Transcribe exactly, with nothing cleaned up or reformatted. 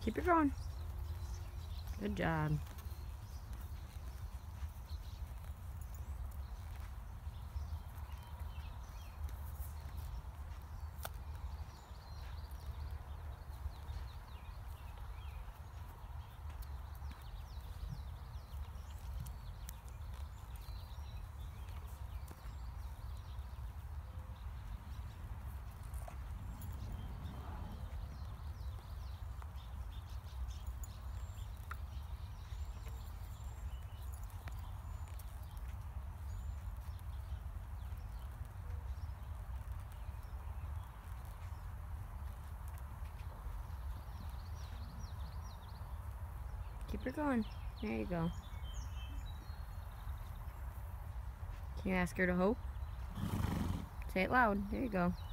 Keep it going. Good job. Keep her going. There you go. Can you ask her to hope? Say it loud. There you go.